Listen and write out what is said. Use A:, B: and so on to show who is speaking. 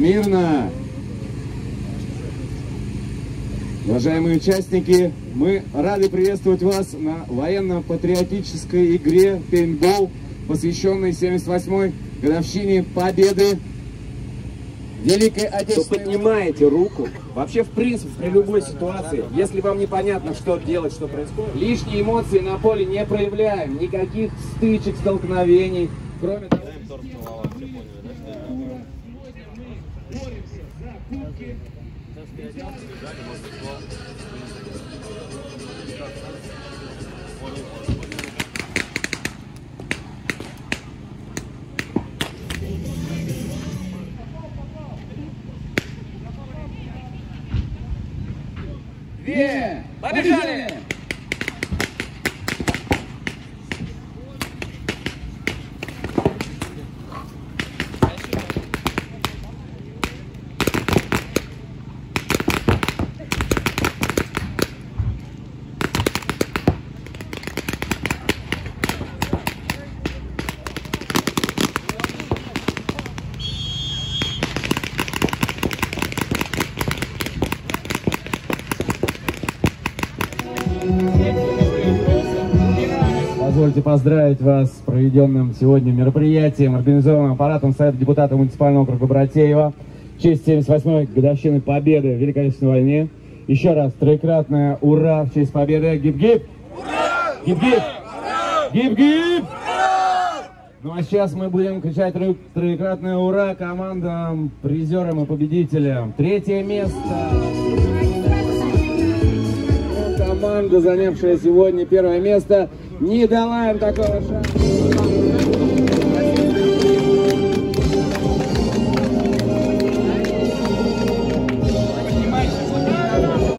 A: Смирно! Уважаемые участники, мы рады приветствовать вас на военно-патриотической игре пейнтбол, посвященной 78-й годовщине Победы Великой Отечественной.
B: Вы поднимаете руку, вообще в принципе при любой ситуации, если вам непонятно, что делать, что происходит.
A: Лишние эмоции на поле не проявляем, никаких стычек, столкновений, кроме того... Две! Побежали! Позвольте поздравить вас с проведенным сегодня мероприятием, организованным аппаратом Совета депутатов муниципального округа Братеева в честь 78-й годовщины Победы в Великой Отечественной войне. Еще раз троекратное ура в честь победы. Гип-гип! Гип-гип! Гип-гип! Ну а сейчас мы будем кричать троекратное ура командам, призерам и победителям. Третье место. Команда, занявшая сегодня первое место, не дала им такого шанса.